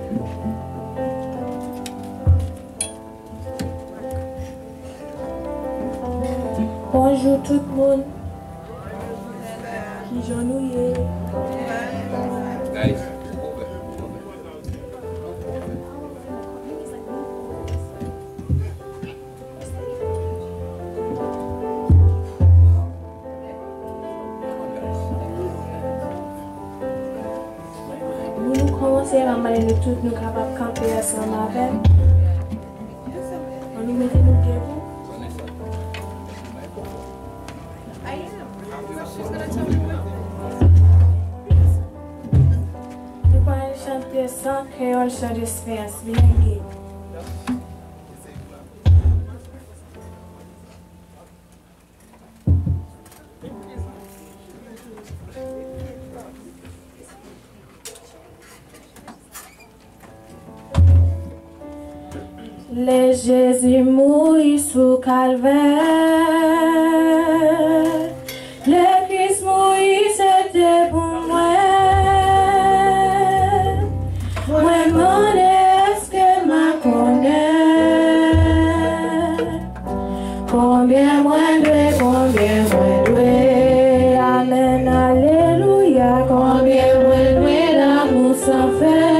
Bonjour tout le monde. Qui j'en ai? Nous commençons à manier de tout nous capables de camper ensemble avec. On nous met nous debout. Nous allons chanter sans créole sur l'espérance. Bien guide. Le Jésus mourit sous calvaire, le Christ mourit c'était pour moi. Moi demande est-ce que m'a connaît, combien moi doué, amen, alléluia, combien moi doué l'amour sans faire.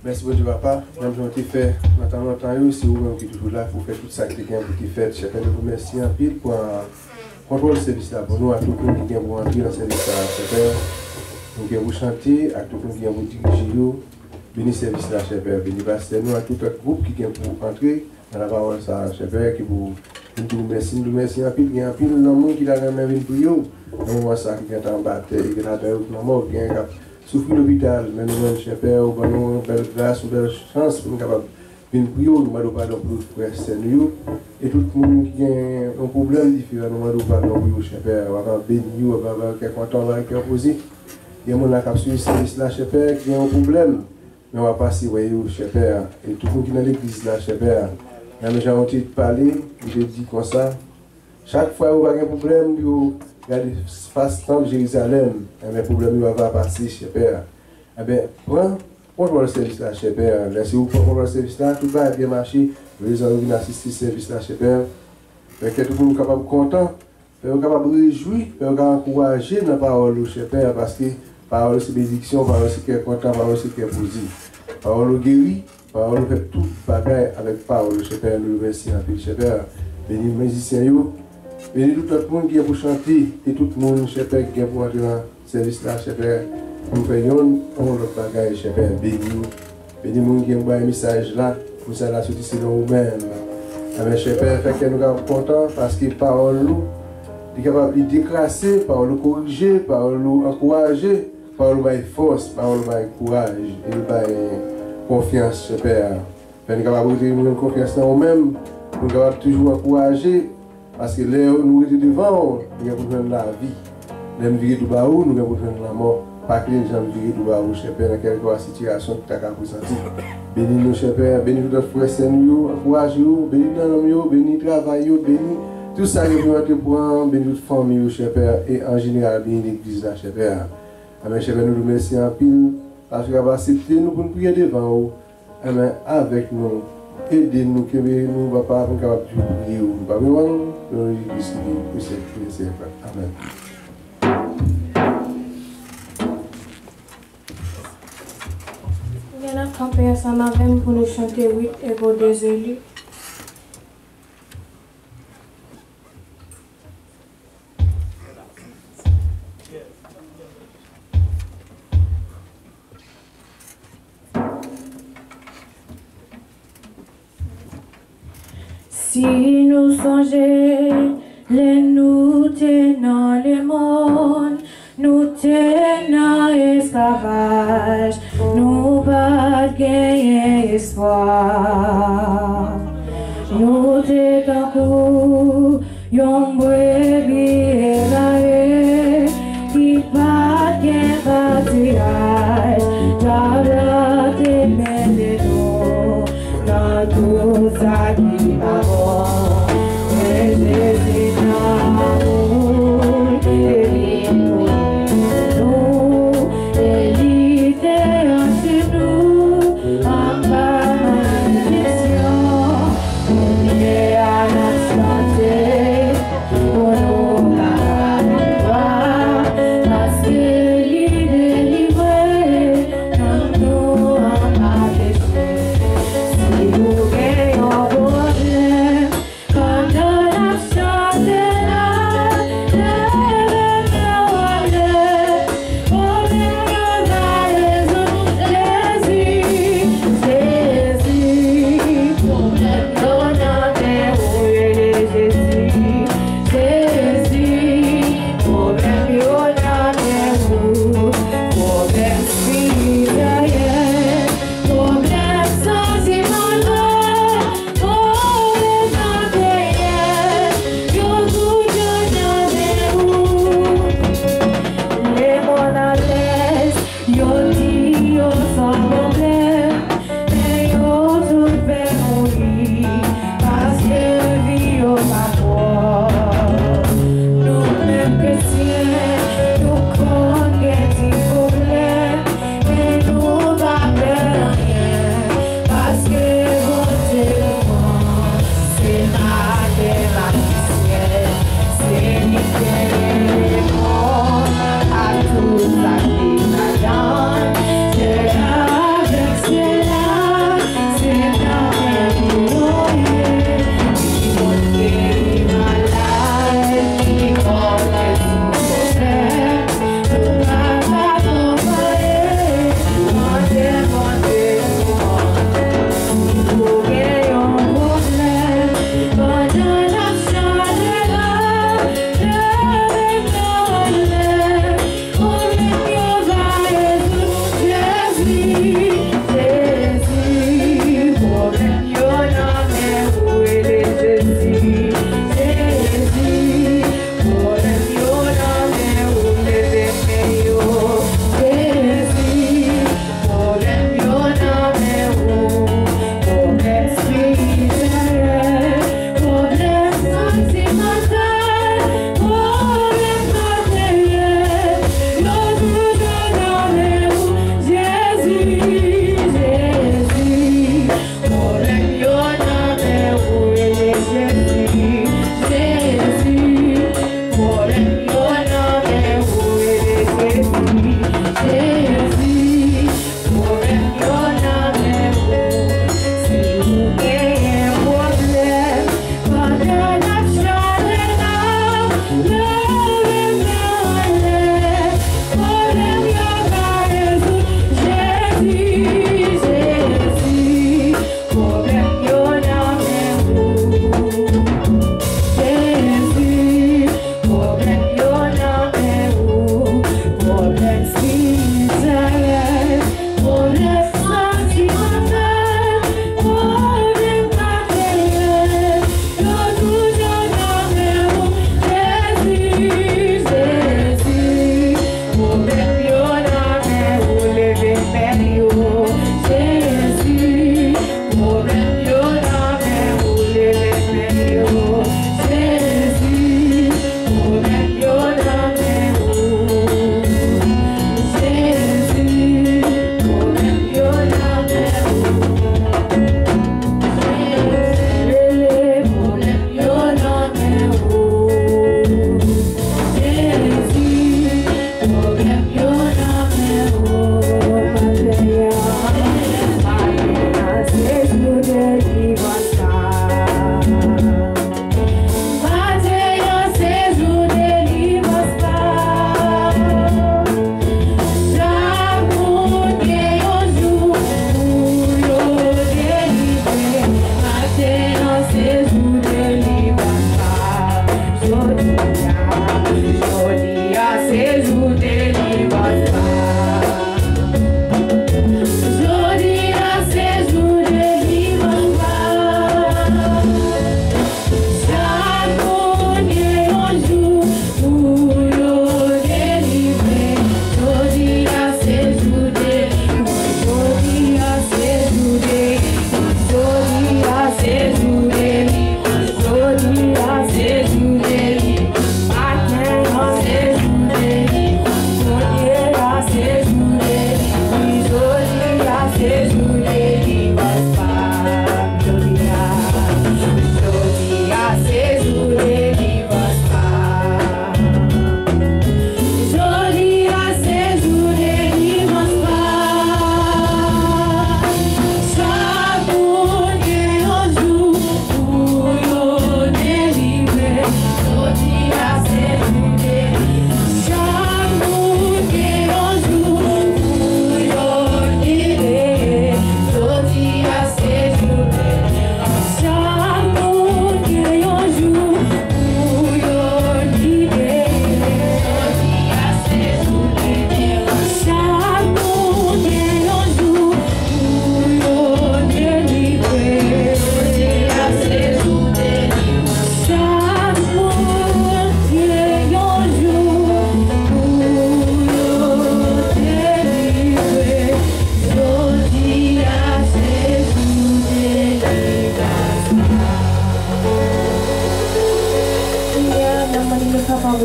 Merci beaucoup, papa. Même si on fait, maintenant, c'est vous-même qui êtes toujours là pour faire tout ça que vous avez fait. Je vous remercie en pile pour contrôle le service là. Pour nous, à tout le monde qui vient vous entrer dans le service là, nous qui vous chanter, à tout le monde qui vient vous diriger, béni service là, cher Père. Béni pasteur, nous, à tout le groupe qui vient pour entrer dans la parole, ça, cher Père, qui vous remercie en pile. Il y a un pile dans le monde qui a la même pour vous. Dans le moment ça, qui est en bas, qui est en mort, qui est souffrir l'hôpital, mais nous-mêmes, cher Père, nous avons une belle grâce, une belle chance pour nous capables de prier, nous demandons pardon pour nos frères Seigneur. Et tout le monde qui a un problème différent, nous demandons pardon pour nous, cher Père. On va bénir, on va avoir quelqu'un qui va être opposé. Il y a des gens qui ont suivi ce service-là, cher Père, qui ont un problème. Mais on va passer, voyez-vous, cher Père. Et tout le monde qui est dans l'église, là, cher Père. Même les gens ont parlé, je dis comme ça. Chaque fois où il y a un problème, regardez, face temps de Jérusalem, un problème va passer, cher Père. Eh bien, prends le service là, cher Père. Si vous prenez le service là, tout va bien marcher. Les gens viennent assister au service là, cher Père. Que tout le monde est capable de content, capable de réjouir, capable d'encourager dans la parole, cher Père, parce que la parole c'est bénédiction, la parole c'est qui est content, la parole c'est qui est positif. La parole guérit, la parole fait tout bagaille avec la parole, cher Père. Nous remercions un peu, cher Père. Bénis les musiciens. Bénis tout le monde qui est pour chanter et tout le monde, cher Père, qui est pour entrer dans le service là, cher Père. Nous faisons notre bagage, cher Père. Bénis les gens qui ont un message là, pour ça la sortie c'est nous-mêmes. Mais cher Père, fait que nous sommes contents parce que parole nous est capable de déclasser, parole nous corriger, parole nous encourager, parole nous donne force, parole nous donne courage et nous donne confiance, cher Père. Nous sommes capables de nous confiance en nous-mêmes, nous sommes capables toujours encourager. Parce que là, nous sommes devant, nous avons besoin de la vie. Nous avons besoin de la mort, nous avons besoin de la mort. Pas que nous avons besoin de la cher Père, dans quelque situation que tu as ressenti. Bénis nous, cher Père, bénis notre frère Seigneur, encourage-nous, bénis nous, bénis le travail, bénis tout ça que nous avons pour bénis notre famille, cher Père, et en général, bénis l'église, cher Père. Amen, cher Père, nous remercions en pile, parce que vous avez accepté nous pour nous prier devant vous. Amen, avec nous. Aidez-nous, que nous ne sommes pas capables de prier. Nous ne sommes pas capables de prier. Amen. Nous allons camper ensemble avec pour nous chanter 8 égaux désolés. Si nous songeons, nous tenons le monde, nous tenons esclavage, nous pas gagner espoir. Nous tenons yon brebis égaré, qui pas gagner pâturage, j'avais tes mains de nous, dans tout ça qui va bon.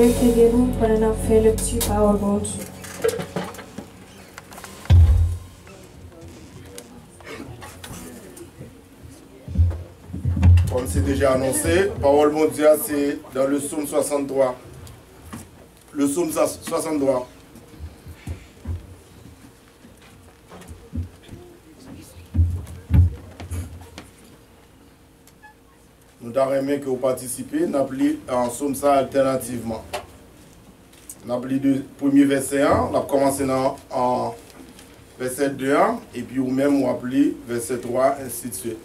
aidez-nous pour en faire le petit parole, bon Dieu. Comme c'est déjà annoncé, parole mondiale, c'est dans le psaume 63. Le psaume 63. Nous avons aimé que vous participez, nous avons lu en psaume ça alternativement. Nous avons lu le premier verset 1, nous avons commencé en verset 2, et puis vous-même, vous avez lu verset 3, ainsi de suite.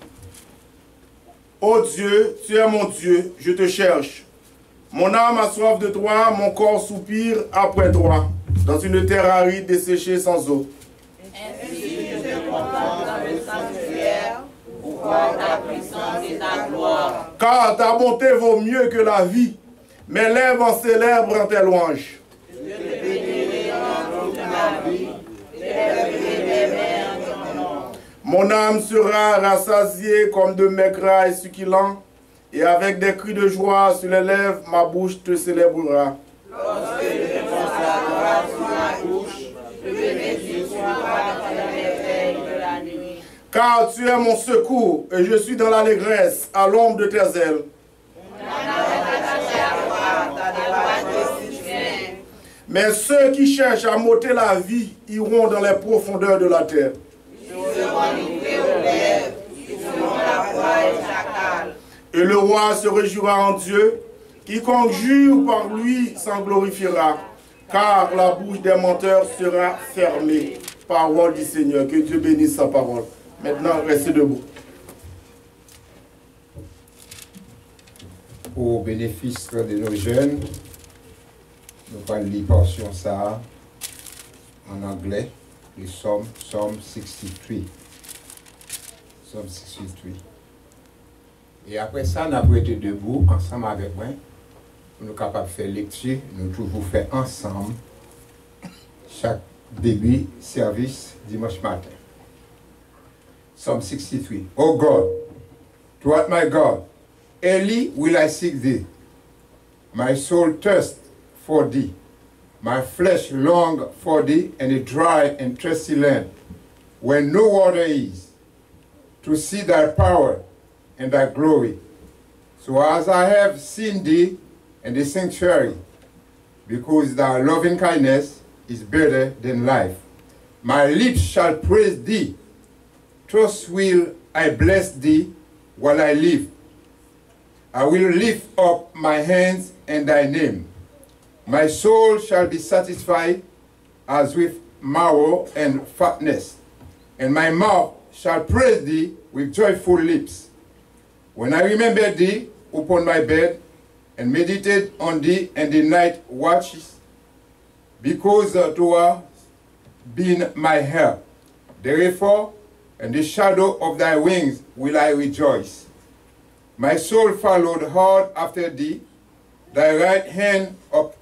Ô Dieu, tu es mon Dieu, je te cherche. Mon âme a soif de toi, mon corps soupire après toi, dans une terre aride desséchée sans eau. Ainsi je te contemple dans le sanctuaire, pour voir ta puissance et ta gloire. Car ta bonté vaut mieux que la vie, mes lèvres célèbrent tes louanges. Je te bénirai dans toute ma vie, j'élèverai mes mains en ton nom. Mon âme sera rassasiée comme de maigreilles succulents, et avec des cris de joie sur les lèvres, ma bouche te célébrera. Lorsque je pense la gloire sur ma bouche, je bénis toi dans les merveilles de la nuit. Car tu es mon secours, et je suis dans l'allégresse, à l'ombre de tes ailes. Mais ceux qui cherchent à m'ôter la vie iront dans les profondeurs de la terre. Et le roi se réjouira en Dieu. Quiconque jure par lui s'en glorifiera, car la bouche des menteurs sera fermée. Parole du Seigneur. Que Dieu bénisse sa parole. Maintenant, restez debout. Au bénéfice de nos jeunes, nous allons lire portion ça en anglais, le Psalm 63. Psalm 63. Et après ça, nous avons été debout ensemble avec moi. Nous sommes capables de faire lecture, nous toujours faire ensemble chaque début service dimanche matin. Psalm 63. Oh God, thou art my God, early will I seek thee. My soul thirsts for thee. My flesh long for thee in a dry and thirsty land, where no water is, to see thy power and thy glory. So as I have seen thee in the sanctuary, because thy loving kindness is better than life, my lips shall praise thee. Thus will I bless thee while I live. I will lift up my hands in thy name. My soul shall be satisfied as with marrow and fatness, and my mouth shall praise thee with joyful lips. When I remember thee upon my bed, and meditate on thee in the night watches, because thou hast been my help. Therefore, in the shadow of thy wings will I rejoice. My soul followed hard after thee. Thy right hand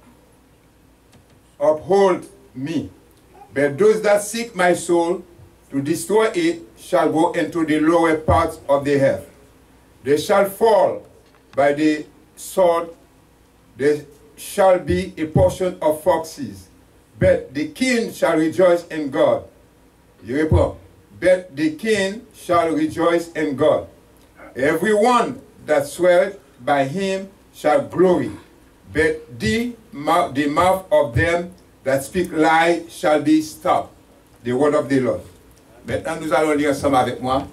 uphold me. But those that seek my soul to destroy it shall go into the lower parts of the earth. They shall fall by the sword. There shall be a portion of foxes. But the king shall rejoice in God. You reprend. But the king shall rejoice in God. Everyone that sweareth by him shall glory. But the mouth of them that speak lies shall be stopped. The word of the Lord. Maintenant, nous allons lire ensemble avec moi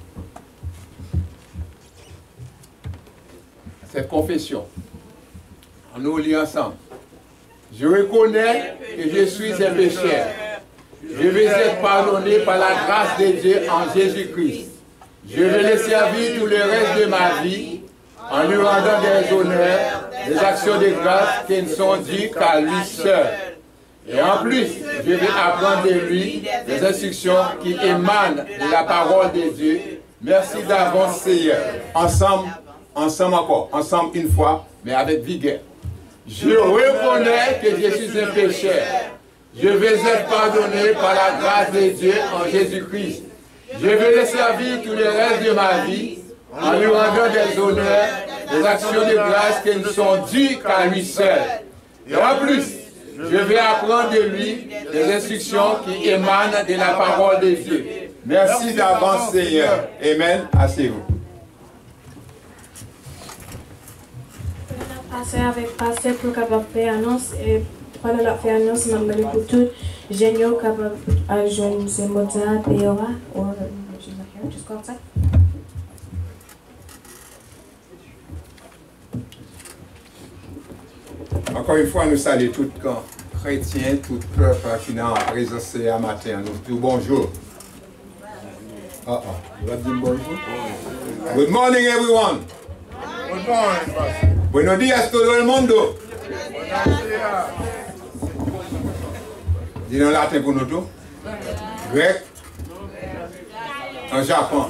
cette confession. Nous lisons ensemble. Je reconnais que je suis un pécheur. Je vais être pardonné par la grâce de Dieu en Jésus-Christ. Je vais le servir tout le reste de ma vie en lui rendant des honneurs, des actions de grâce qui ne sont dues qu'à lui seul. Et en plus, je vais apprendre de lui des instructions qui émanent de la parole de Dieu. Merci d'avance, Seigneur. Ensemble encore, ensemble une fois, mais avec vigueur. Je reconnais que je suis un pécheur. Je vais être pardonné par la grâce de Dieu en Jésus-Christ. Je vais le servir tout le reste de ma vie en lui rendant des honneurs, des actions de grâce qui ne sont dues qu'à lui seul. Et en plus, je vais apprendre de lui des instructions qui émanent de la parole de Dieu. Merci d'avance, Seigneur. Amen. Asseyez-vous. Passer avec passer pour capable faire annonce et pendant la faire annonce, m'a demandé pour tout génial capable à joindre ces Mozart Peora ou juste comme ça. Encore une fois, nous saluons tous les chrétiens, tout le peuple qui est en présence ce matin. Nous disons bonjour. Vous allez dire bonjour? Good morning, everyone. Good morning, Pastor. Buenos días, todo el mundo. Dis en latin pour nous tous. Grec. En Japon.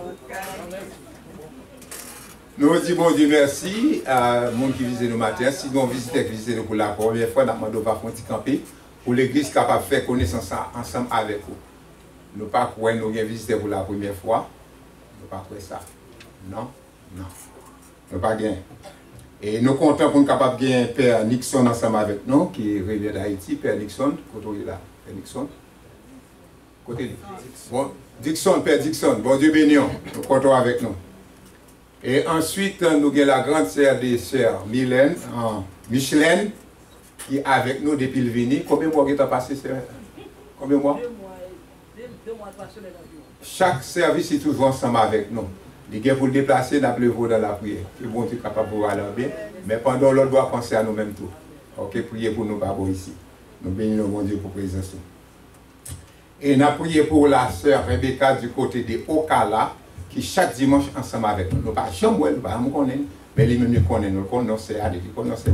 Nous disons bon Dieu merci à monde qui visite nous matin. Si nous visitons nous pour la première fois, nous demandons pas faire un petit camper pour l'église capable de faire connaissance ensemble avec vous. Nous ne pas croire nous avons visité pour la première fois. Nous ne pas croire ça. Non, non. Nous pas gagner. Et nous comptons pour nous capables de gagner Père Nixon ensemble avec nous, qui revient d'Haïti. Père Nixon, côté là. Père Nixon. Côté. Bon, Dixon, Père Dixon, bon Dieu béni, nous comptons avec nous. Et ensuite, nous avons la grande sœur des sœurs, Micheline, qui est avec nous depuis le Vini. Combien de mois tu as passé, sœur? Combien de mois? 2 mois passés. Chaque service est toujours ensemble avec nous. Les gars pour le déplacer, nous appelons dans la prière. Et bon, tu es capable de voir là bien. Mais pendant l'autre, doit penser à nous-mêmes tout. Ok, priez pour nous, pas ici. Nous bénissons bon Dieu pour la présence. Et nous prions pour la sœur Rebecca du côté de Okala, qui chaque dimanche ensemble avec nous. Nous ne pas jamais, nous ne pas nous connaître, mais les mêmes nous connaissent. Nous connaissons, c'est Adi, nous connaissons,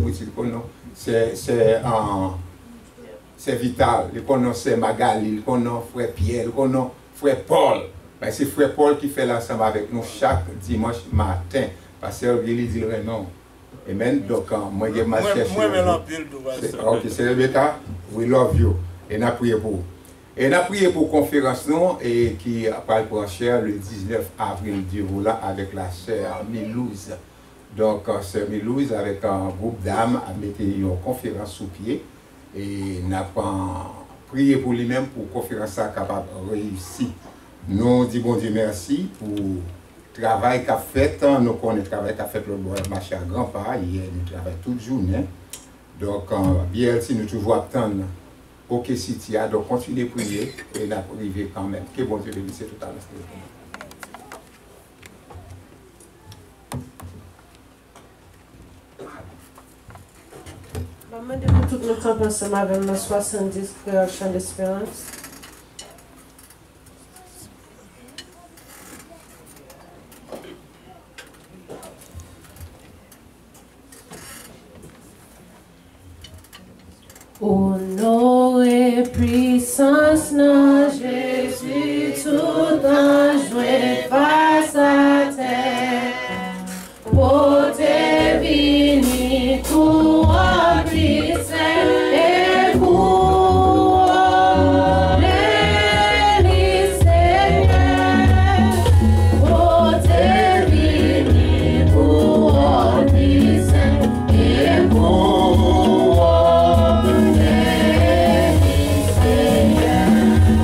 c'est Vital, nous connaissons Magali, nous connaissons Frère Pierre, nous connaissons Frère Paul. C'est Frère Paul qui fait l'ensemble avec nous chaque dimanche matin. Parce que il dit le nom. Amen. Donc, moi, je m'en cherche. Ok, c'est Rebecca, we love you. Et nous prions pour vous. Et nous prions pour la conférence nous, et qui va le prochain le 19 avril du là avec la sœur Milouz. Donc, sœur Milouz avec un groupe d'âmes a mis une conférence sous pied. Et nous avons prié pour lui-même pour la conférence capable de réussir. Nous disons bon Dieu merci pour le travail qu'a fait. Nous connaissons le travail qu'a fait le marché à grand-pas. Hier, nous travaillons toute journée. Donc, bien si nous toujours attendons. Ok, City, donc continuez à prier et nous arriver quand même. Que bon Dieu bénisse tout à l'heure. Maman, depuis tout notre temps ensemble avec ma 70 créations d'espérance. Au nom et puissance, non, Jésus, tout enjoué face à terre. Pour te bénir, couronne, et couronne, Seigneur. Pour te bénir, couronne, et couronne.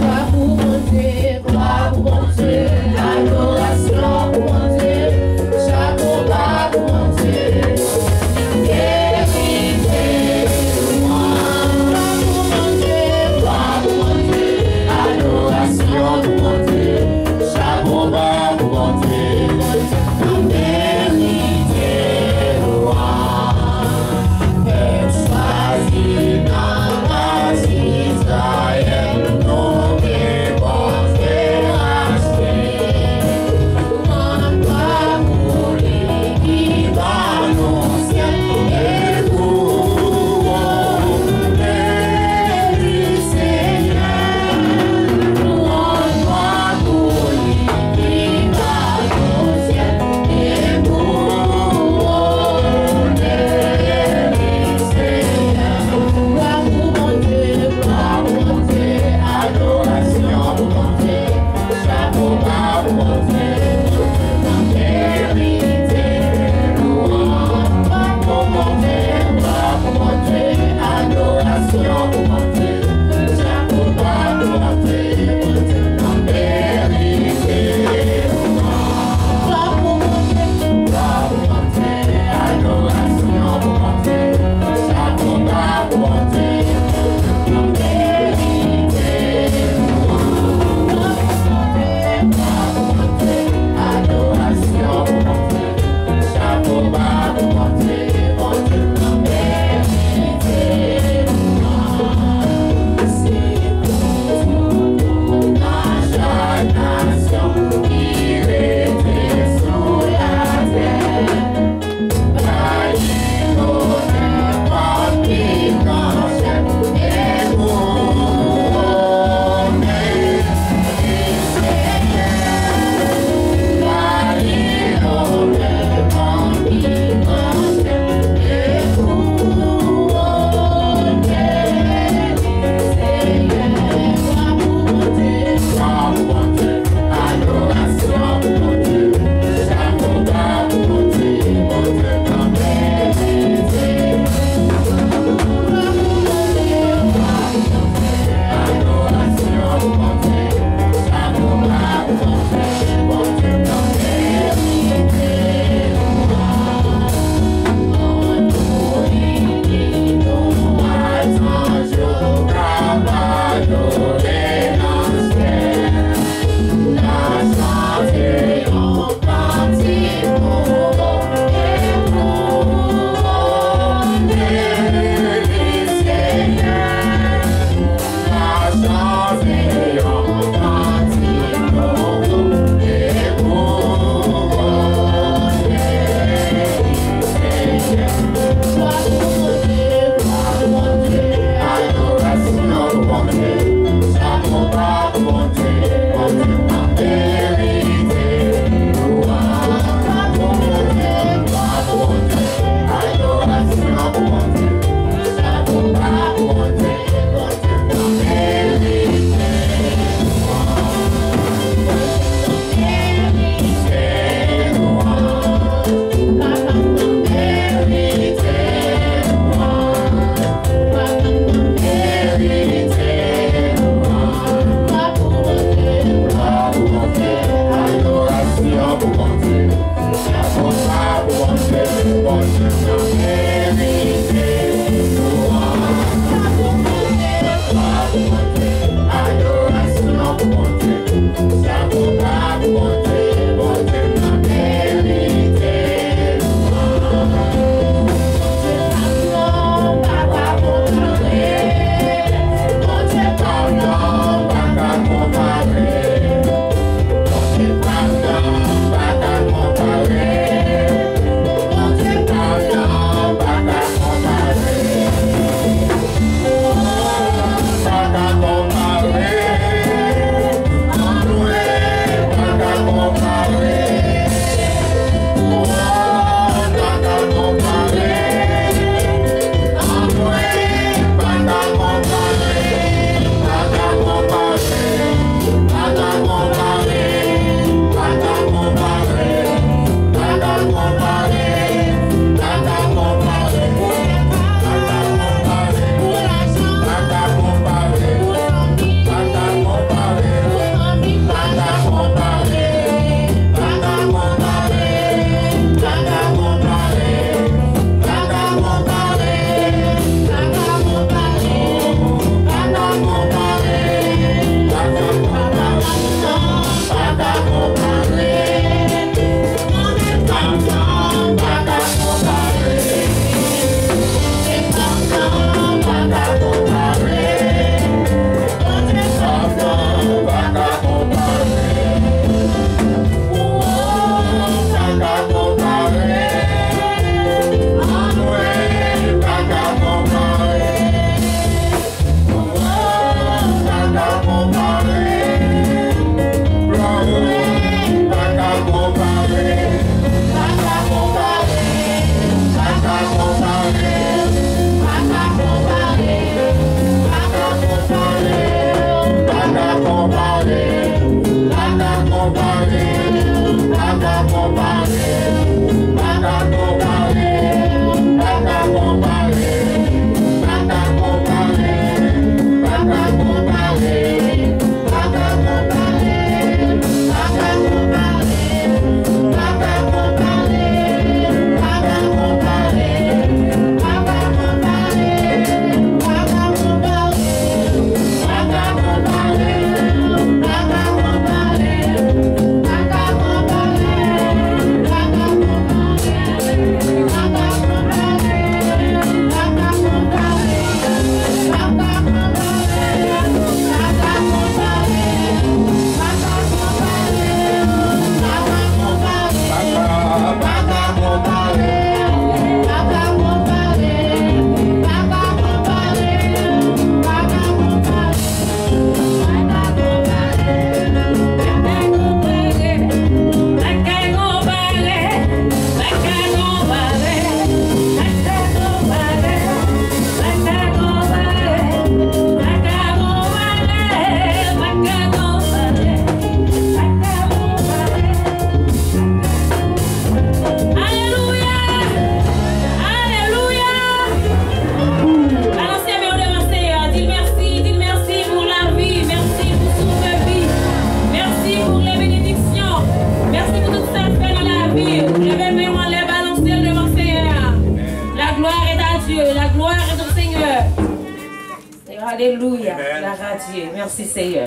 Alléluia. La Dieu. Merci Seigneur.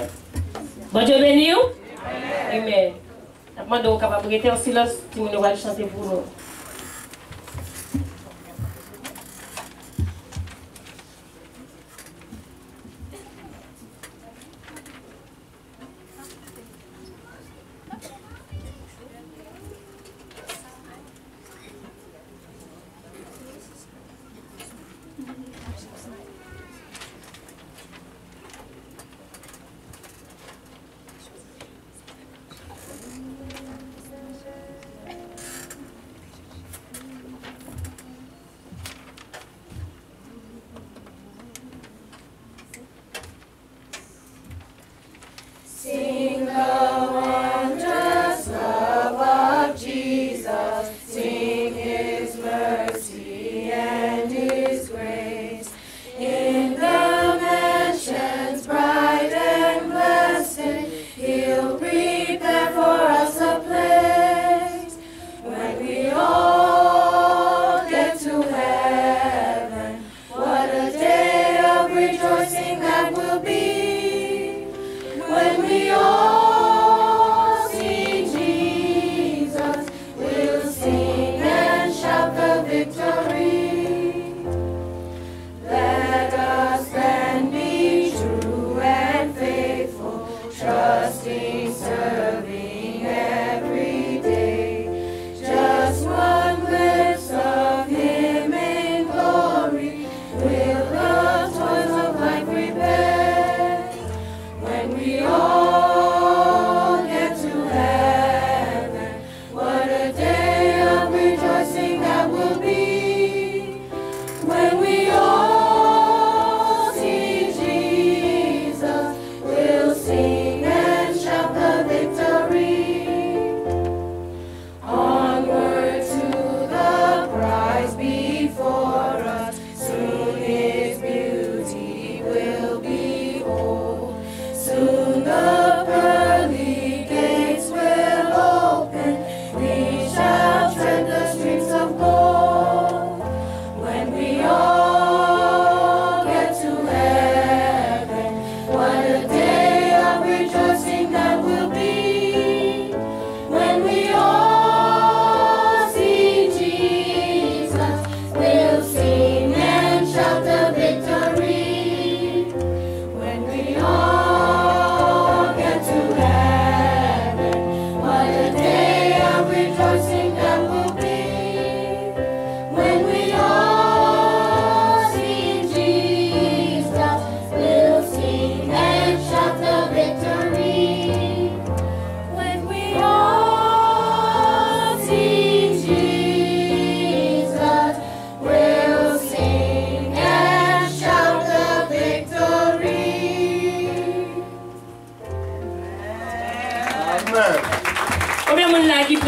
Bon Dieu béni. Amen. Maintenant, nous sommes capables de rester en silence si nous allons chanter pour nous.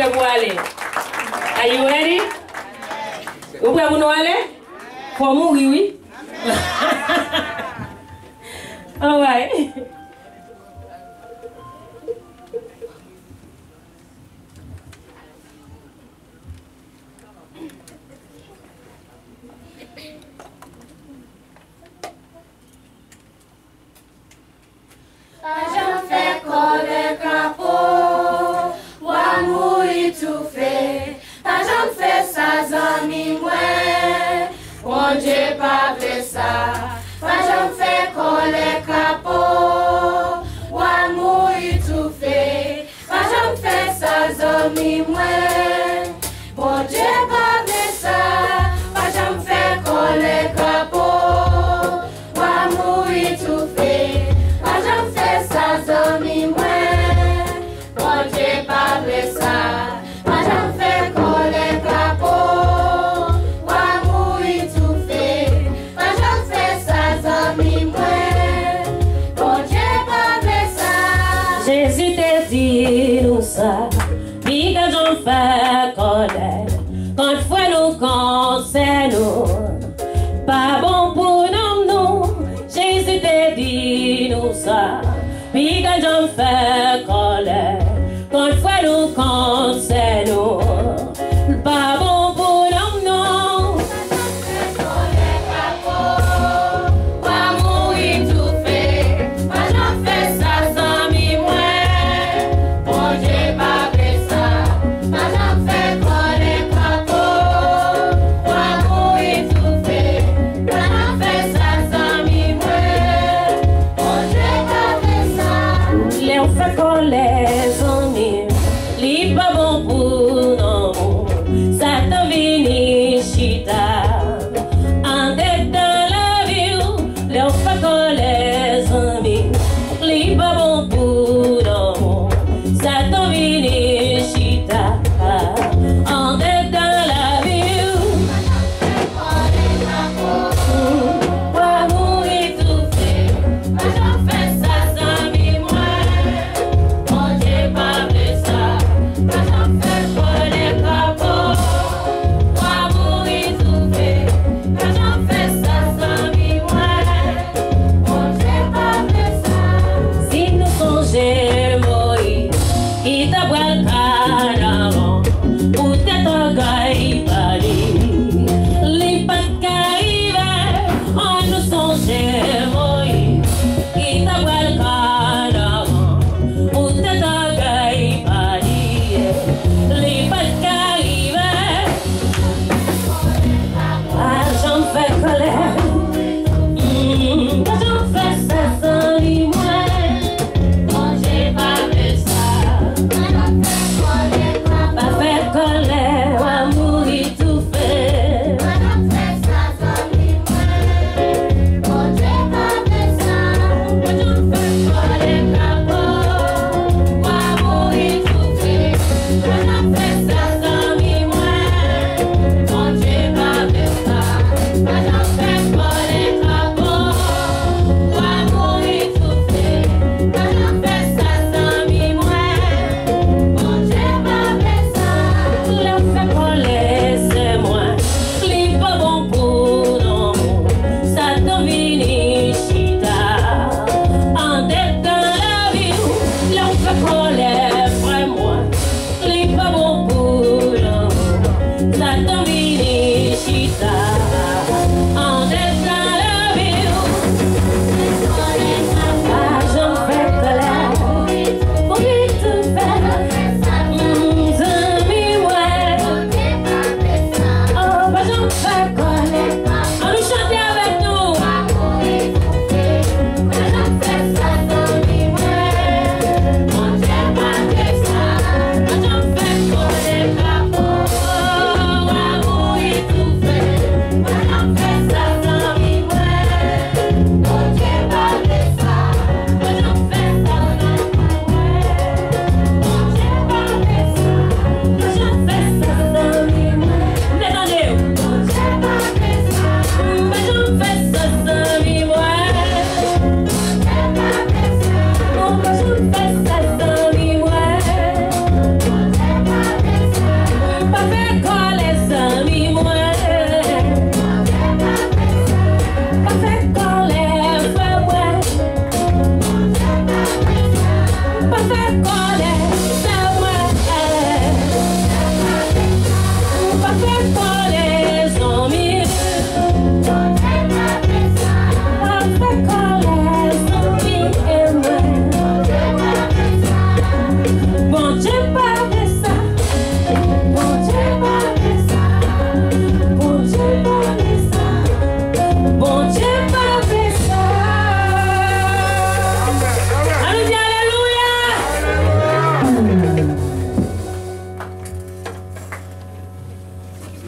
prêts pour aller? Are you ready? Vous prêts pour nous aller? Pour mourir, oui. All right. J'en fais coller crapaud, wa mourir tout fait. J'en fais ça, zami moi, bon Dieu pas fait ça. J'en fais coller crapaud, wa mourir tout fait. J'en fais ça, zami moi, bon Dieu pas fait ça. J'en fais coller crapaud, wa mourir tout fait. J'en fais ça, zami moi, bon Dieu pas fait ça. J'en fais coller crapaud, wa mourir tout fait. J'en fais ça, zami moi, bon Dieu pas fait ça. Jésus te dit nous ça, puis que j'en fais connaître, quand fois nous conseille nous, pas bon pour nous. Jésus te dit nous ça, puis que j'en fais connaître, quand fois nous conseille nous, pas bon pour nous. Les amis, les pas bon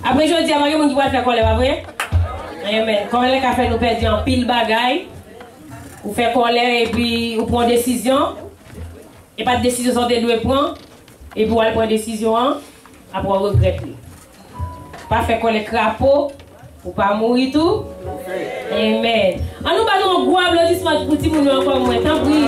Après, je dis à Marie, qui va faire colère, pas vrai? Amen. Quand les cafés nous perdent en pile bagaille, vous faites colère et puis vous prenez décision. Et pas de décision sans de prendre. Et puis vous allez prendre décision, après vous regrettez. Pas faire colère crapaud, pour pas mourir tout. Amen. En nous battons un gros applaudissement pour tout le monde encore moins. Tant pis.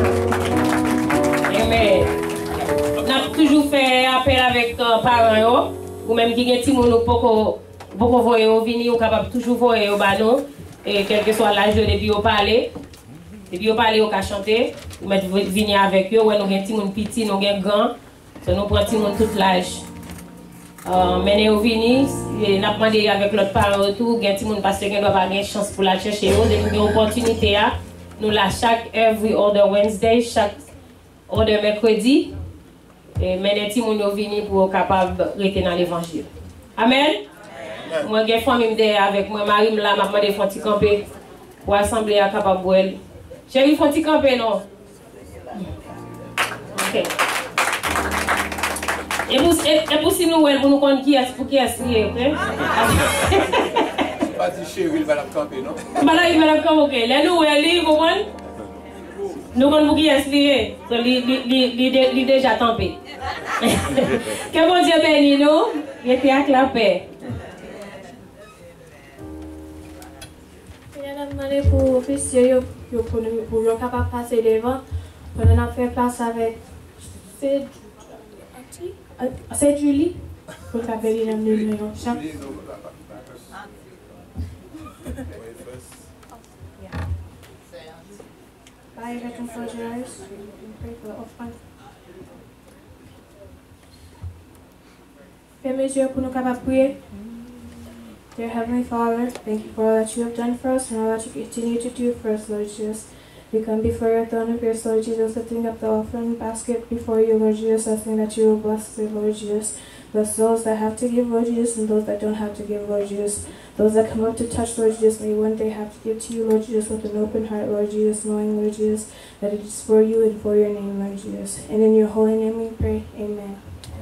Amen. On a toujours fait appel avec parents, ou même qui ont des gens beaucoup voyer au venir, ou capable toujours voyer au banon, et quel que soit l'âge depuis au parler, depuis au parler au chanter, ou mettre venir avec eux, ou nous avons des gens petits, nous avons des grands, nous prenons des gens tout l'âge. Mais au venir, nous avons demandé avec l'autre parent autour, des gens parce qu'ils n'ont pas de chance pour la chercher, nous avons une opportunité, nous la chaque every other Wednesday, chaque other mercredi, et mais les gens qui venir pour capable de rester dans l'évangile. Amen. Moi, j'ai une famille avec moi, Marie, là, m'a demandé de faire camper pour assembler à capable de boire. Chérie, faut tu camper, non? Ok. Et pour si nous, pour nous connaître qui est, pour qui est lié, ok? Pas dit chérie, il va la camper, non? Voilà, il va la camper, ok. Là, nous, elle vous comprenez? Nous connaissons qui est lié, il est déjà tempé. Que bon Dieu bénisse nous, il était avec la paix. Je demandé pour officier pour être capable de passer devant. On a fait place avec c'est Julie pour faire le numéro. Bow your heads and close your eyes and pray for the offering. Fermez les yeux pour nous capables de prier. Dear Heavenly Father, thank you for all that you have done for us and all that you continue to do for us, Lord Jesus. We come before your throne of grace, Lord Jesus, lifting up the offering basket before you, Lord Jesus, asking that you will bless it, Lord Jesus. Bless those that have to give, Lord Jesus, and those that don't have to give, Lord Jesus. Those that come up to touch, Lord Jesus, may one day have to give to you, Lord Jesus, with an open heart, Lord Jesus, knowing, Lord Jesus, that it is for you and for your name, Lord Jesus. And in your holy name we pray, amen.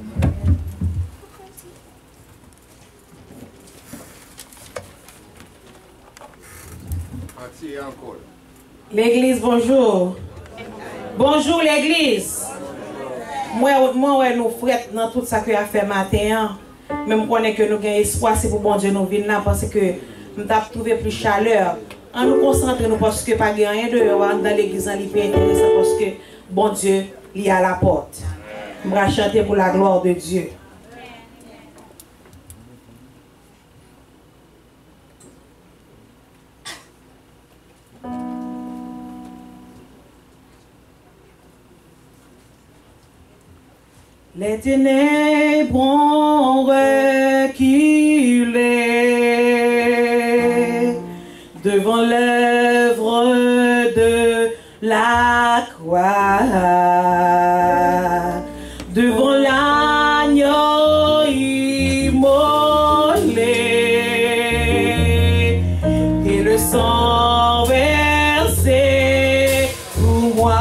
L'église, bonjour. Bonjour l'église. Moi, nous frères dans tout ça que a fait matin. Même connaît que nous avons espoir, c'est pour bon Dieu nous venir là parce que nous avons trouvé plus chaleur. En nous concentrant nous parce que pas rien dehors dans l'église en libéré intéressant parce que bon Dieu est à la porte. On va chanter pour la gloire de Dieu. Les ténèbres ont reculé devant l'œuvre de la croix, devant l'agneau immolé et le sang versé pour moi.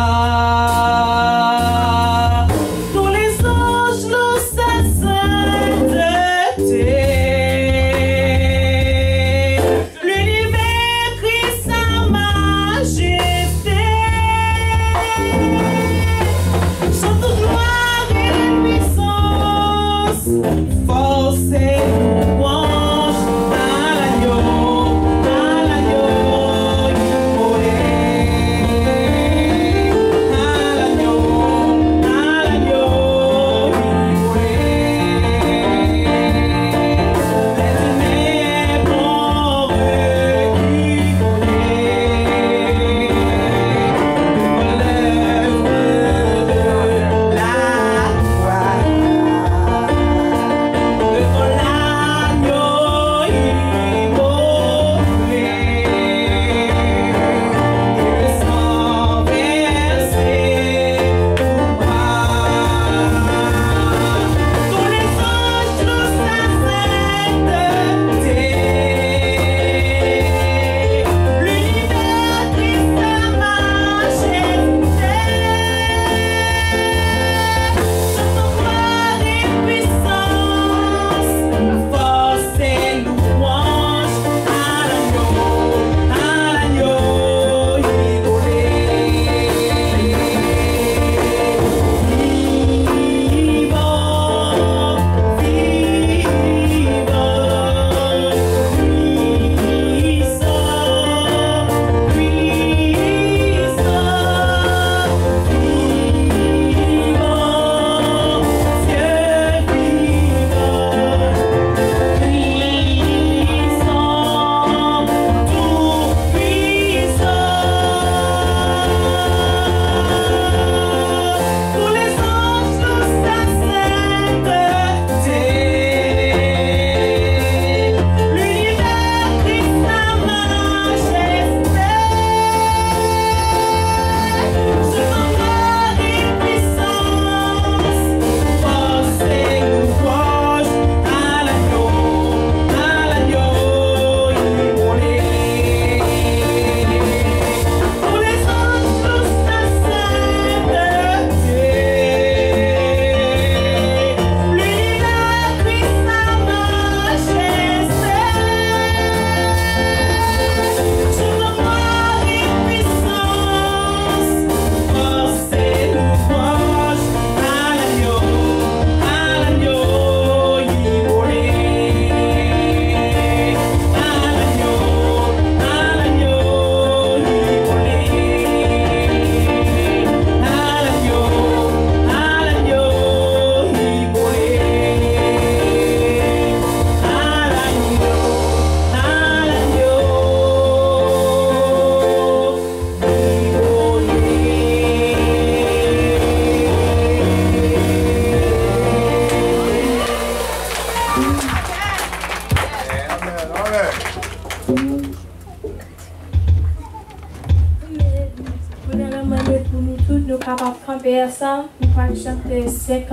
camper ensemble, nous allons chanter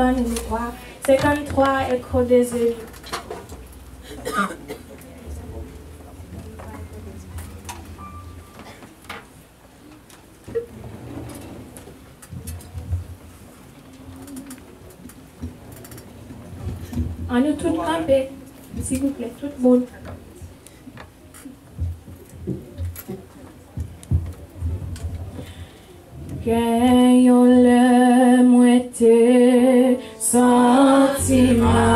53 échos des élus. On nous tous camper, s'il vous plaît, tout le monde. Gagnons le moitié sentiment.